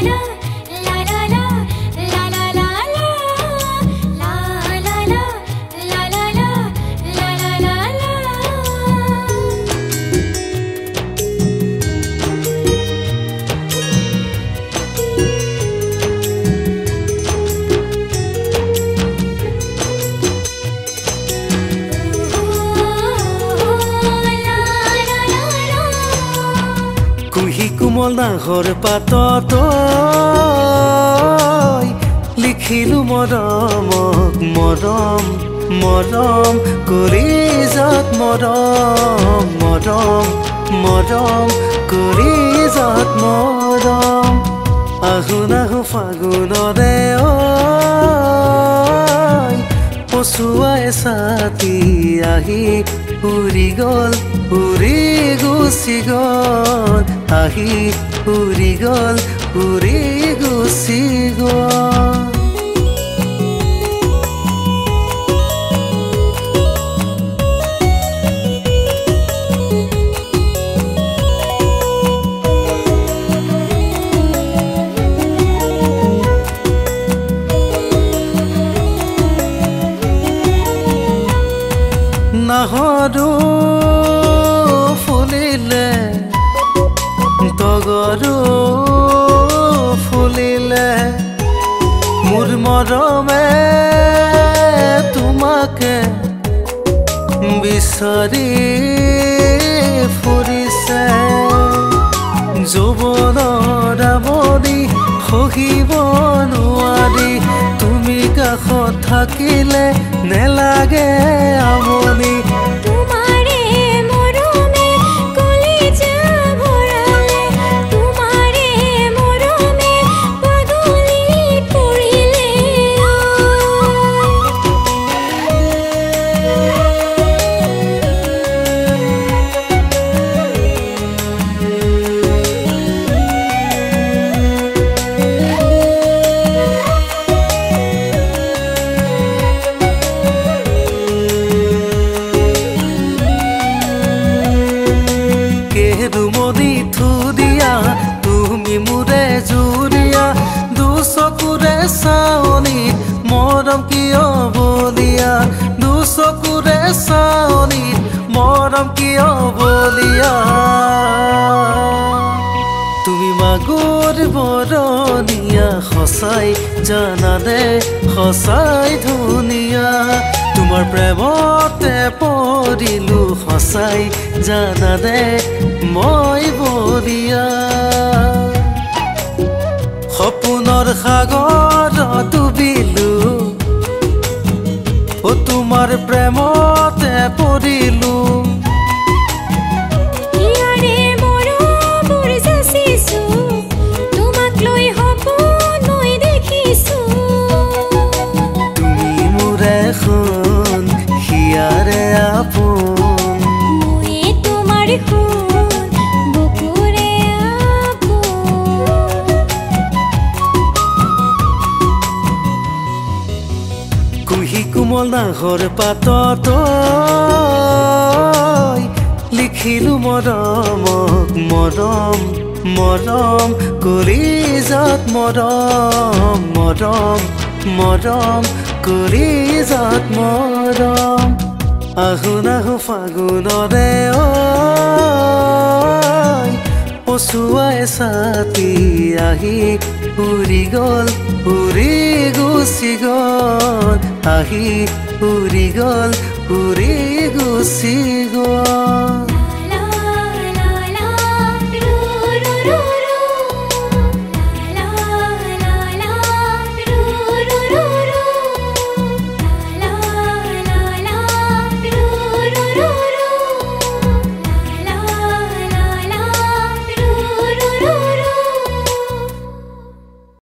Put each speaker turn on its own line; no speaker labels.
কুহি কোমল নাহৰ পাতত লিখিলো মৰমক মৰম মৰম কৰি যাত মৰম মৰম মৰম কৰি যাত মৰম আহোন আহো ফাগুনৰে পচুৱাই ছাতি আহি উৰি গ'ল উৰি গুচি গ'ল আহি উৰি গ'ল উৰি গুচি গ'ল নাহৰো ফুলিলে তগৰো ফুলিলে মোৰ মৰমে তোমাকে বিচাৰি ফুৰিছে যৌৱনৰ আমনি সহিব নোৱাৰি তুমি কাষত থাকিলে নেলাগে আমনি দুমনি থুদিয়া তুমি মোৰে জুৰিয়া দুচকুৰে চাৱনি মৰম কিয় বলিয়া দুচকুৰে চাৱনি মৰম কিয় বলিয়া তুমি মাগুৰ বৰণীয়া সঁচাই জানানে সঁচাই ধুনীয়া তোমাৰ প্ৰেমতে পৰিলো সঁচাই জানানে মই বলিয়া সপোনৰ সাগৰত ডুবিলো তোমাৰ প্ৰেমতে পৰিলো হিয়াৰে আপোন মই তোমাৰ বুকুৰে কুহি কোমল নাহৰ পাতত লিখিলো মৰমক মৰম মৰম কৰি যাত মৰম মৰম মৰম কৰি যাত মৰম আহোন আহো ফাগুনৰে পচুৱাই ছাতি আহি উৰি গ'ল উৰি গুচি গ'ল আহি উৰি গ'ল উৰি গুচি গ'ল